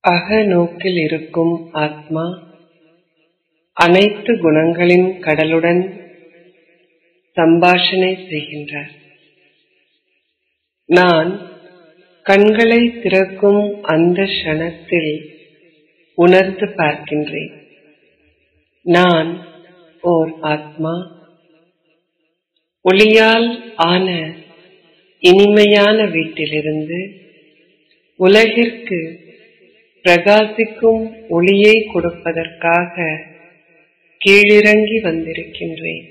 அகநோக்கில் இருக்கும் ஆத்மா அனைத்து குணங்களின் கடலுடன் சம்பாஷணை செய்கின்றார். நான் கண்களை திறக்கும் அந்த க்ஷணத்தில் உணர்ந்து பார்க்கின்றேன். நான் ஓர் ஆத்மா, ஒளியால் ஆன இனிமையான வீட்டிலிருந்து உலகிற்கு பிரகாசிக்கும் ஒளியை கொடுப்பதற்காக கீழிறங்கி வந்திருக்கின்றேன்.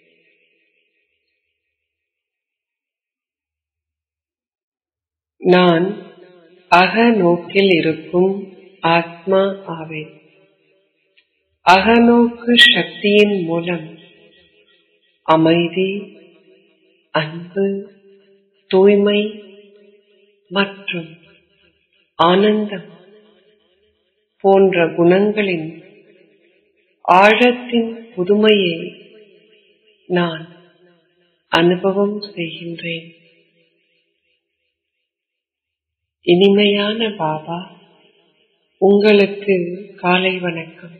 நான் அகநோக்கில் இருக்கும் ஆத்மா ஆவேன். அகநோக்கு சக்தியின் மூலம் அமைதி, அன்பு, தூய்மை மற்றும் ஆனந்தம் போன்ற குணங்களின் ஆழத்தின் புதுமையை நான் அனுபவம் செய்கின்றேன். இனிமையான பாபா, உங்களுக்கு காலை வணக்கம்.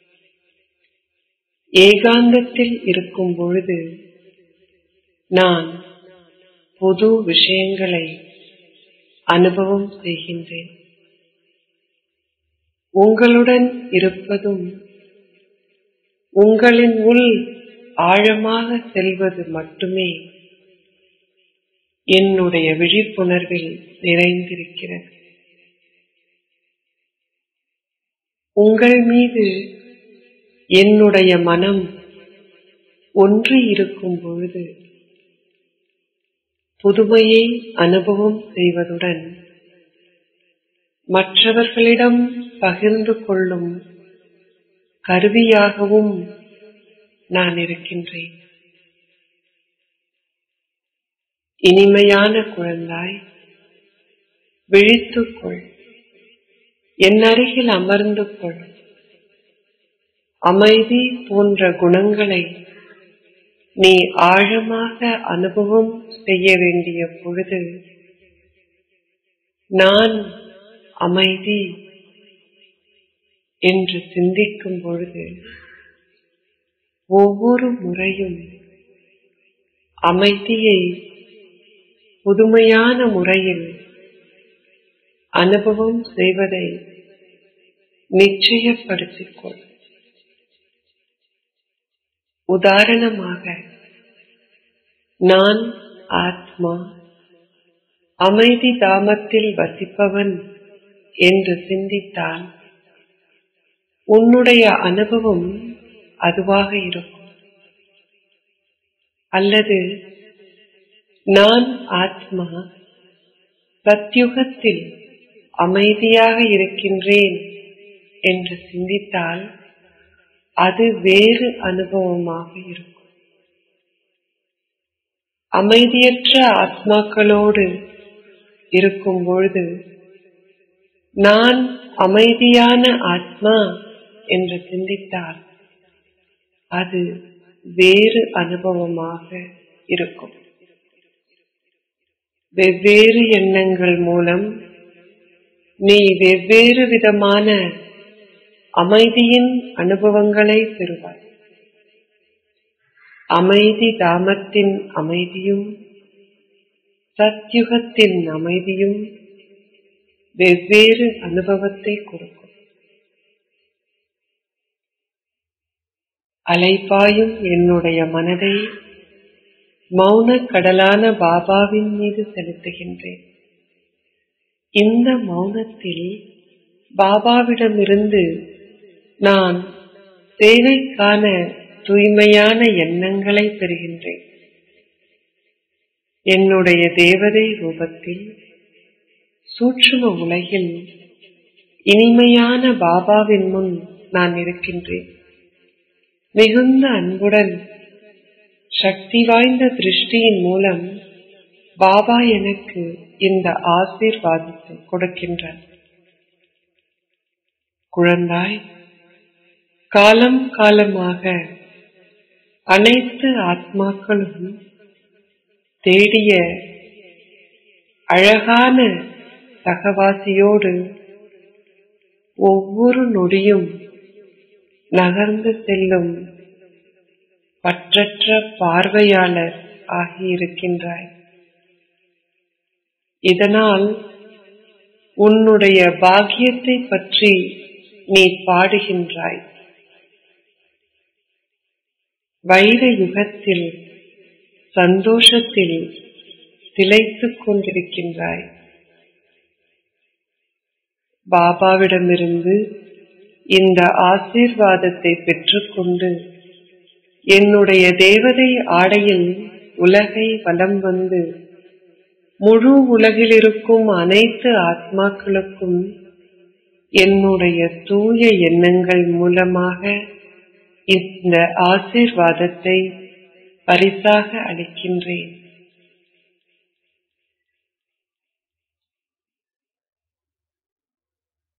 ஏகாந்தத்தில் இருக்கும் பொழுது நான் புது விஷயங்களை அனுபவம் செய்கின்றேன். உங்களுடன் இருப்பதும் உங்களின் உள் ஆழமாக செல்வது மட்டுமே என்னுடைய விழிப்புணர்வில் நிறைந்திருக்கிறது. உங்கள் மீது என்னுடைய மனம் ஒன்றி இருக்கும் பொழுது புதுமையை அனுபவம் செய்வதுடன் மற்றவர்களிடம் பகிர்ந்து கொள்ளும் கருவியாகவும் நான் இருக்கின்றேன். இனிமையான குழந்தாய், விழித்துக்கொள், என் அருகில் அமர்ந்து கொள். அமைதி போன்ற குணங்களை நீ ஆழமாக அனுபவம் செய்ய வேண்டிய பொழுது நான் அமைதி என்று சிந்திக்கும் பொழுது ஒவ்வொரு முறையும் அமைதியை புதுமையான முறையில் அனுபவம் செய்வதை நிச்சயப்படுத்திக் கொள். உதாரணமாக, நான் ஆத்மா, அமைதி தாமத்தில் வசிப்பவன் என்று சிந்தித்தால் உன்னுடைய அனுபவம் அதுவாக இருக்கும். அல்லது நான் ஆத்மா, சத்யுகத்தில் அமைதியாக இருக்கின்றேன் என்று சிந்தித்தால் அது வேறு அனுபவமாக இருக்கும். அமைதியற்ற ஆத்மாக்களோடு இருக்கும் பொழுது நான் அமைதியான ஆத்மா என்று சிந்தித்தால் அது வேறு அனுபவமாக இருக்கும். வெவ்வேறு எண்ணங்கள் மூலம் நீ வெவ்வேறு விதமான அமைதியின் அனுபவங்களை பெறுவாய். அமைதி தாமத்தின் அமைதியும் சத்யுகத்தின் அமைதியும் வெவ்வேறு அனுபவத்தை கொடுக்கும். அலைபாயும் என்னுடைய மனதை மௌன கடலான பாபாவின் மீது செலுத்துகின்றேன். இந்த மௌனத்தில் பாபாவிடமிருந்து நான் சேவைக்கான தூய்மையான எண்ணங்களை பெறுகின்றேன். என்னுடைய தேவதை ரூபத்தில் சூட்சும உலகில் இனிமையான பாபாவின் முன் நான் இருக்கின்றேன். மிகுந்த அன்புடன் சக்தி வாய்ந்த திருஷ்டியின் மூலம் பாபா எனக்கு இந்த ஆசீர்வாதத்தை கொடுக்கின்றார். குழந்தாய், காலம் காலமாக அனைத்து ஆத்மாக்களும் தேடிய அழகான சகவாசியோடு ஒவ்வொரு நொடியும் நகர்ந்து செல்லும் பற்றற்ற பார்வையாளர் ஆகியிருக்கின்றாய். இதனால் உன்னுடைய பாக்கியத்தை பற்றி நீ பாடுகின்றாய். வைர யுகத்தில் சந்தோஷத்தில் திளைத்துக் கொண்டிருக்கின்றாய். பாபாவிடமிருந்து இந்த ஆசீர்வாதத்தை பெற்றுக்கொண்டு என்னுடைய தேவதை ஆடையில் உலகை வலம் வந்து முழு உலகில் இருக்கும் அனைத்து ஆத்மாக்களுக்கும் என்னுடைய தூய எண்ணங்கள் மூலமாக இந்த ஆசீர்வாதத்தை பரிசாக அளிக்கின்றேன்.